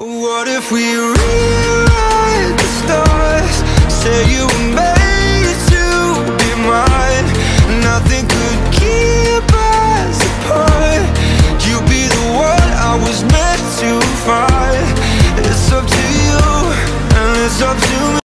What if we rewrite the stars? Say you were made to be mine. Nothing could keep us apart. You be the one I was meant to find. It's up to you, and it's up to me.